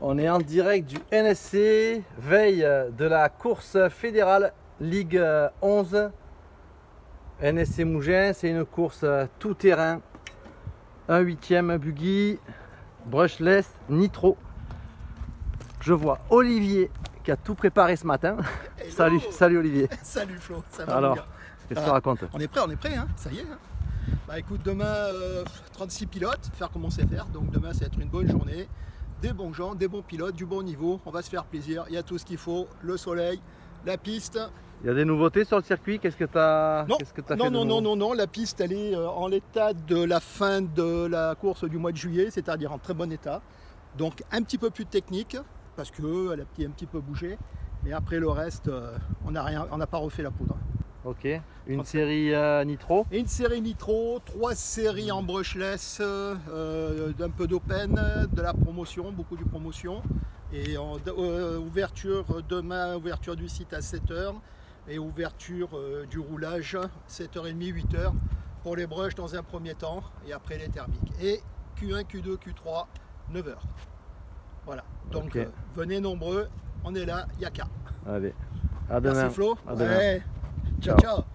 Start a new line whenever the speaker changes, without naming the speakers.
On est en direct du NSC, veille de la course fédérale Ligue 11. NSC Mougins, c'est une course tout terrain. Un 8e buggy, brushless, nitro. Je vois Olivier qui a tout préparé ce matin. Salut Olivier.
Salut Flo, ça va?
Alors, qu'est-ce que tu racontes?
On est prêt, hein, ça y est. Hein. Bah écoute, demain 36 pilotes, faire comme on sait faire. Donc demain ça va être une bonne journée. Des bons gens, des bons pilotes, du bon niveau. On va se faire plaisir, il y a tout ce qu'il faut, le soleil, la piste.
Il y a des nouveautés sur le circuit? Qu'est-ce que tu as fait?
Non, la piste elle est en l'état de la fin de la course du mois de juillet, c'est-à-dire en très bon état. Donc un petit peu plus de technique, parce qu'elle a un petit peu bougé. Mais après le reste, on n'a pas refait la poudre.
Ok, une série nitro?
Une série nitro, 3 séries en brushless, d'un peu d'open, de la promotion, beaucoup de promotion. Et ouverture demain, ouverture du site à 7h et ouverture du roulage 7h30, 8h pour les brushs dans un premier temps et après les thermiques. Et Q1, Q2, Q3, 9h. Voilà, donc okay. Venez nombreux, on est là, il y a qu'à.
Allez, à demain.
Merci Flo.
À demain.
Ouais. Ciao, ciao.